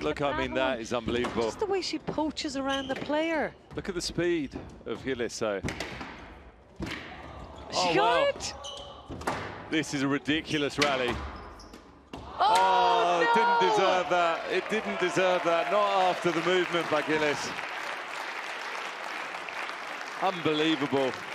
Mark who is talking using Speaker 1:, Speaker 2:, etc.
Speaker 1: Look, I mean, that is unbelievable.
Speaker 2: Just the way she poaches around the player.
Speaker 1: Look at the speed of Gilis, though.
Speaker 2: She got it!
Speaker 1: This is a ridiculous rally.
Speaker 2: Oh,
Speaker 1: It
Speaker 2: no!
Speaker 1: didn't deserve that. It didn't deserve that. Not after the movement by Gilis. Unbelievable.